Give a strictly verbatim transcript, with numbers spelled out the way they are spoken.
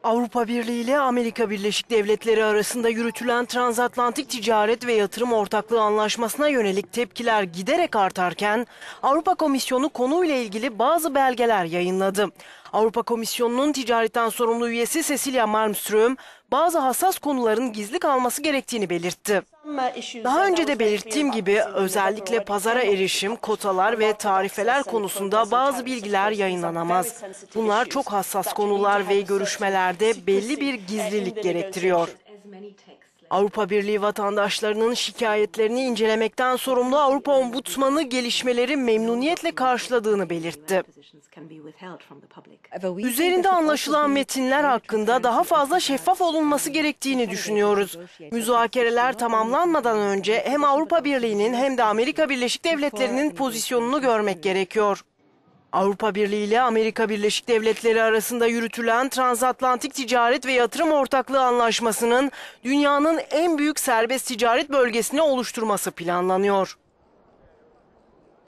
Avrupa Birliği ile Amerika Birleşik Devletleri arasında yürütülen transatlantik ticaret ve yatırım ortaklığı anlaşmasına yönelik tepkiler giderek artarken Avrupa Komisyonu konuyla ilgili bazı belgeler yayınladı. Avrupa Komisyonu'nun ticaretten sorumlu üyesi Cecilia Malmström, bazı hassas konuların gizli kalması gerektiğini belirtti. Daha önce de belirttiğim gibi özellikle pazara erişim, kotalar ve tarifeler konusunda bazı bilgiler yayınlanamaz. Bunlar çok hassas konular ve görüşmelerde belli bir gizlilik gerektiriyor. Avrupa Birliği vatandaşlarının şikayetlerini incelemekten sorumlu Avrupa Ombudsmanı gelişmeleri memnuniyetle karşıladığını belirtti. Üzerinde anlaşılan metinler hakkında daha fazla şeffaf olunması gerektiğini düşünüyoruz. Müzakereler tamamlanmadan önce hem Avrupa Birliği'nin hem de Amerika Birleşik Devletleri'nin pozisyonunu görmek gerekiyor. Avrupa Birliği ile Amerika Birleşik Devletleri arasında yürütülen transatlantik ticaret ve yatırım ortaklığı anlaşmasının dünyanın en büyük serbest ticaret bölgesini oluşturması planlanıyor.